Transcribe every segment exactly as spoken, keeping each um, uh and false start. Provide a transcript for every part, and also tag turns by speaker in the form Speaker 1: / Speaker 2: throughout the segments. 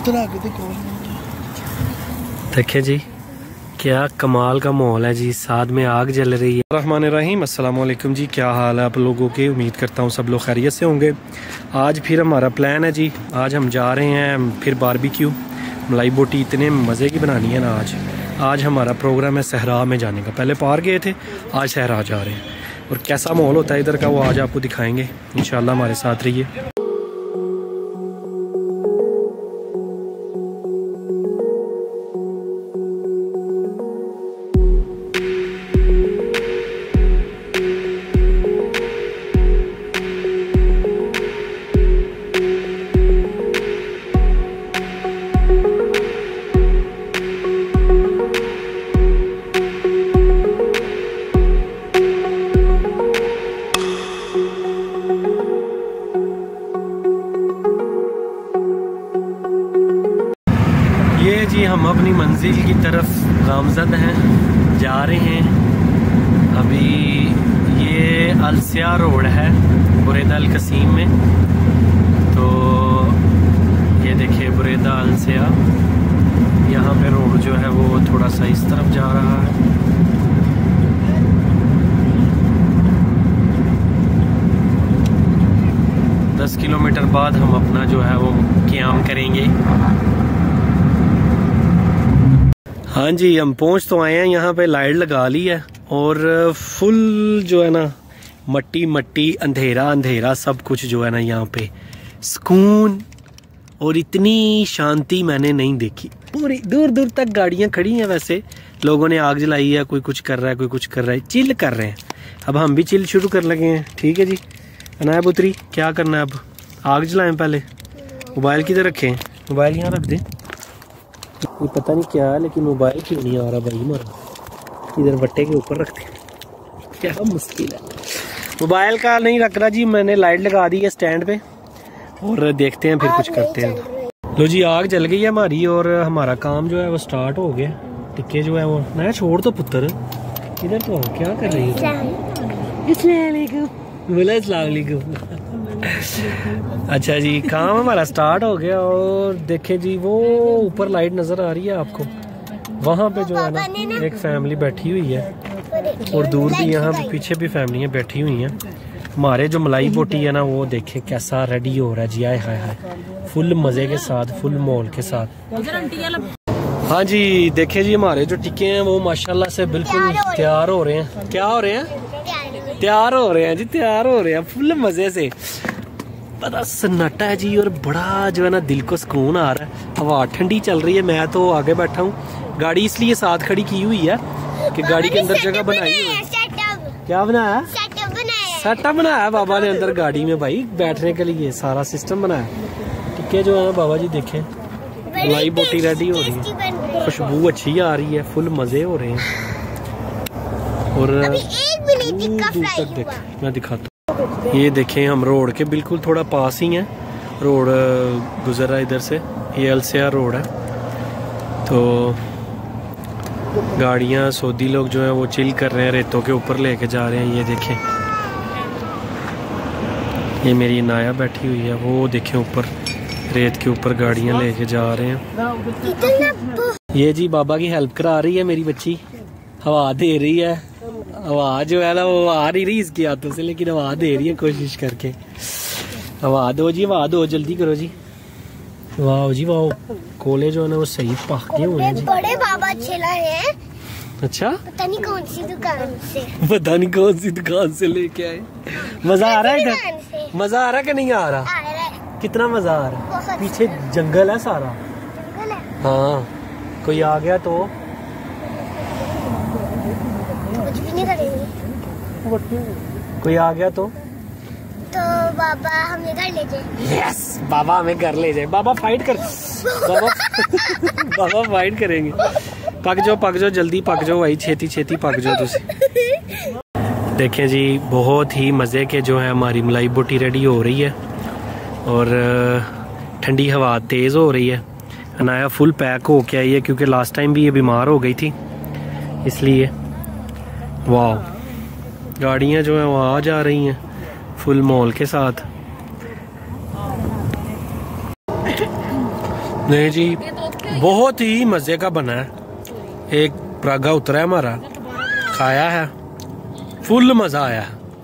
Speaker 1: देखिए जी क्या कमाल का माहौल है जी, साथ में आग जल रही है। रहमान रहीम, अस्सलाम वालेकुम जी, क्या हाल है आप लोगों के? उम्मीद करता हूँ सब लोग खैरियत से होंगे। आज फिर हमारा प्लान है जी, आज हम जा रहे हैं फिर बारबेक्यू, मलाई बोटी इतने मज़े की बनानी है ना आज। आज हमारा प्रोग्राम है सहरा में जाने का, पहले पार गए थे, आज सहरा जा रहे हैं। और कैसा माहौल होता है इधर का वो आज आपको दिखाएंगे इंशाल्लाह, हमारे साथ रहिए। ये जी हम अपनी मंजिल की तरफ गामजद हैं, जा रहे हैं अभी। ये अलसिया रोड है बुरेदा अल कसीम में, तो ये देखिए बुरेदा अलसिया, यहाँ पे रोड जो है वो थोड़ा सा इस तरफ जा रहा है। दस किलोमीटर बाद हम अपना जो है वो क़याम करेंगे। हाँ जी हम पहुंच तो आए हैं, यहाँ पे लाइट लगा ली है और फुल जो है ना मट्टी मट्टी, अंधेरा अंधेरा, सब कुछ जो है ना यहाँ पे सुकून और इतनी शांति मैंने नहीं देखी। पूरी दूर दूर तक गाड़ियाँ खड़ी हैं, वैसे लोगों ने आग जलाई है, कोई कुछ कर रहा है, कोई कुछ कर रहा है, चिल कर रहे हैं। अब हम भी चिल शुरू कर लगे हैं। ठीक है जी अनाया पुत्री, क्या करना है अब? आग जलाएं पहले। मोबाइल किधर रखें? मोबाइल यहाँ रख दें। ये पता नहीं क्या है लेकिन मोबाइल क्यों नहीं आ रहा भाई हमारा, इधर बट्टे के ऊपर रखते हैं, क्या मुश्किल है। मोबाइल का नहीं रख रहा जी, मैंने लाइट लगा दी है स्टैंड पे और देखते हैं फिर कुछ करते हैं। लो जी आग जल गई है हमारी और हमारा काम जो है वो स्टार्ट हो गया। टिक्के जो है वो नया छोड़ तो पुत्र, इधर तो क्या कर रही है? बोला अस्सलाम वालेकुम। अच्छा जी काम हमारा स्टार्ट हो गया और देखे जी वो ऊपर लाइट नजर आ रही है आपको, वहाँ पे जो है ना एक फैमिली बैठी हुई है और दूर भी यहाँ पे पीछे भी फैमिलियाँ बैठी हुई हैं। हमारे जो मलाई बोटी है ना वो देखे कैसा रेडी हो रहा है जी, आए हाय हाय, फुल मजे के साथ, फुल मॉल के साथ। हाँ जी देखे जी हमारे जो टिक्के हैं वो माशाल्लाह से बिल्कुल तैयार हो रहे हैं। क्या हो रहे हैं? तैयार हो रहे हैं जी, तैयार हो रहे हैं फुल मजे से। बड़ा सन्नाटा है जी और बड़ा जो है ना दिल को सुकून आ रहा है। हवा ठंडी चल रही है, मैं तो आगे बैठा हूँ, गाड़ी इसलिए साथ खड़ी की हुई है कि गाड़ी के अंदर जगह बनाई हुई है। क्या बनाया? सेटअप बनाया बाबा ने अंदर गाड़ी में भाई, बैठने के लिए सारा सिस्टम बनाया। टिक्के जो है बाबा जी देखें, मलाई बोटी रेडी हो रही है, खुशबू अच्छी आ रही है, फुल मजे हो रहे हैं। और दूर तक देख मैं दिखाता हूँ, ये देखें हम रोड के बिल्कुल थोड़ा पास ही हैं, रोड गुजर रहा है इधर से, ये अलसिया रोड है। तो गाड़ियाँ सऊदी लोग जो है वो चिल कर रहे हैं, रेतों के ऊपर लेके जा रहे हैं। ये देखें ये मेरी नाया बैठी हुई है, वो देखें ऊपर रेत के ऊपर गाड़ियाँ लेके जा रहे हैं। ये जी बाबा की हेल्प करा रही है मेरी बच्ची, हवा दे रही है। हवा जो है ना वो आ नहीं रही इसकी हाथों से, लेकिन हवा दे रही है कोशिश करके। हवा दो जी, हवा दो, जल्दी करो जी। वाह जी वाह, कोले जो है ना वो सही पके हुए हैं जी।
Speaker 2: बड़े बाबा छिला है।
Speaker 1: अच्छा
Speaker 2: पता नहीं कौन सी दुकान से,
Speaker 1: पता नहीं कौन सी दुकान से लेके आए। मजा आ रहा है इधर? मजा आ रहा है कि नहीं आ रहा?
Speaker 2: आ रहा है।
Speaker 1: कितना मजा आ रहा है? पीछे जंगल है सारा।
Speaker 2: जंगल है?
Speaker 1: हाँ कोई आ गया तो
Speaker 2: कुछ भी नहीं करेंगे।
Speaker 1: कोई आ गया तो
Speaker 2: तो बाबा हमें घर ले जाए।
Speaker 1: यस बाबा हमें घर ले जाए। बाबा फाइट कर बाबा बाबा फाइट करेंगे। पक जाओ पक जाओ, जल्दी पक जाओ भाई, छेती छेती पक जाओ तुसी। देखें जी बहुत ही मज़े के जो है हमारी मलाई बोटी रेडी हो रही है और ठंडी हवा तेज़ हो रही है। अनाया फुल पैक हो के आई है क्योंकि लास्ट टाइम भी ये बीमार हो गई थी इसलिए। वाह गाड़ियाँ जो है वो आ जा रही हैं फुल मॉल के साथ। नहीं जी, बहुत ही मजे का बना है। एक परागा उतरा है हमारा, खाया है, फुल मजा आया।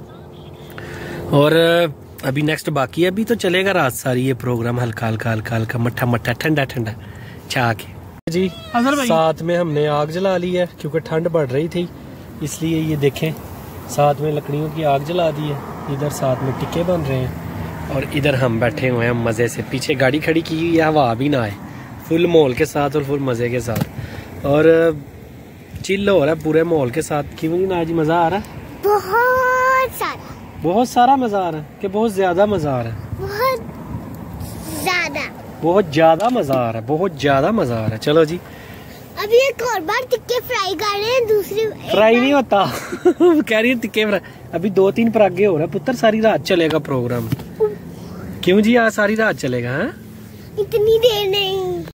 Speaker 1: और अभी नेक्स्ट बाकी है, अभी तो चलेगा रात सारी ये प्रोग्राम, हल्का हल्का हल्का हल्का मट्ठा मट्ठा ठंडा ठंडा चाह के जी। साथ में हमने आग जला ली है क्योंकि ठंड बढ़ रही थी, इसलिए ये देखें साथ में लकड़ियों की आग जला दी है। इधर साथ में टिक्के बन रहे हैं और इधर हम बैठे हुए हैं मजे से। पीछे गाड़ी खड़ी की हुई है, हवा भी ना आए, फुल माहौल के साथ और फुल मजे के साथ, और चिल हो रहा है पूरे माहौल के साथ। क्यों नहीं ना जी, मजा आ रहा है
Speaker 2: बहुत सारा,
Speaker 1: बहुत सारा मजा आ रहा है कि बहुत ज्यादा मजा आ रहा है?
Speaker 2: बहुत ज्यादा,
Speaker 1: बहुत ज्यादा मजा आ रहा है, बहुत ज्यादा मजा आ रहा है। चलो जी,
Speaker 2: अभी एक और बार टिक्के फ्राई कर रहे हैं। दूसरी
Speaker 1: फ्राई नहीं होता कह रही है टिक्के फ्राई। अभी दो तीन परागे हो रहा है पुत्र, सारी रात चलेगा प्रोग्राम। क्यों जी, आज सारी रात चलेगा? है
Speaker 2: इतनी देर नहीं।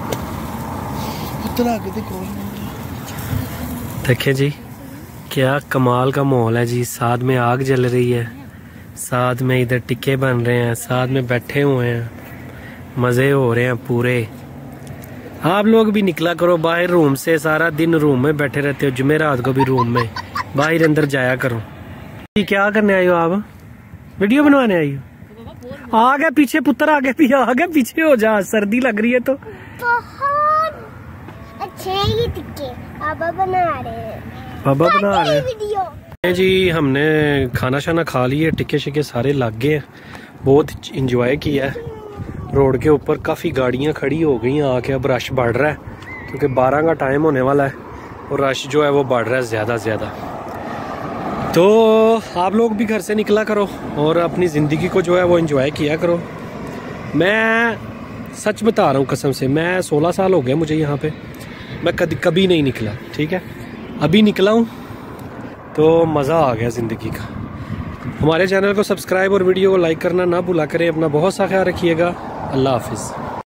Speaker 1: देखिए जी, क्या कमाल का माहौल है जी। साथ में आग जल रही है, साथ में इधर टिक्के बन रहे हैं, साथ में बैठे हुए हैं, मजे हो रहे हैं पूरे। आप लोग भी निकला करो बाहर रूम से, सारा दिन रूम में बैठे रहते हो, जुमेरात को भी रूम में, बाहर अंदर जाया करो। क्या करने आई हो आप? वीडियो बनवाने आई हो? आ गए पीछे पुत्र, आ गए भी, आ गए पीछे हो जा, सर्दी लग रही है तो।
Speaker 2: बहुत अच्छे हैं ये टिक्के, पापा बना रहे हैं,
Speaker 1: पापा बना रहे हैं
Speaker 2: वीडियो
Speaker 1: जी। हमने खाना शाना खा लिए, टिक्के शिक्के सारे लग गए, बहुत इंजॉय किया है। रोड के ऊपर काफ़ी गाड़ियां खड़ी हो गई आके, अब रश बढ़ रहा है क्योंकि बारह का टाइम होने वाला है और रश जो है वो बढ़ रहा है ज़्यादा ज़्यादा। तो आप लोग भी घर से निकला करो और अपनी ज़िंदगी को जो है वो एंजॉय किया करो। मैं सच बता रहा हूँ कसम से, मैं सोलह साल हो गए मुझे यहाँ पे, मैं कभी कभी नहीं निकला, ठीक है। अभी निकला हूँ तो मज़ा आ गया ज़िंदगी का। हमारे चैनल को सब्सक्राइब और वीडियो को लाइक करना ना भूला करें। अपना बहुत सा ख्याल रखिएगा। अल्लाह हाफिज़।